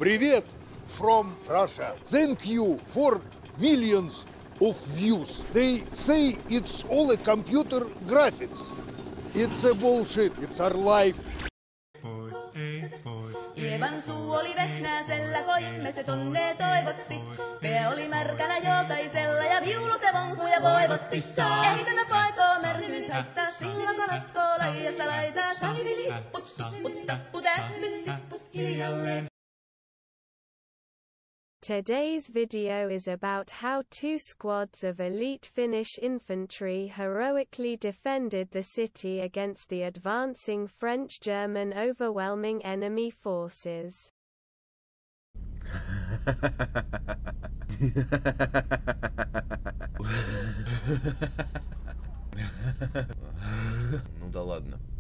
Привет from Russia. Thank you for millions of views. They say it's all a computer graphics. It's a bullshit. It's our life. Ievan suu oli vehnäisellä, koimme se tonne toivotti. Pää oli märkänä jokaisella ja viulu se vonkuja voivotti. Ei tämä poikoo märkyys haittaa, silloin kun askoo laijasta laitaa. Saivi lipput, supput, tapput, ähmyt, lipput hiljalleen. Today's video is about how two squads of elite Finnish infantry heroically defended the city against the advancing French-German overwhelming enemy forces. Ну да ладно.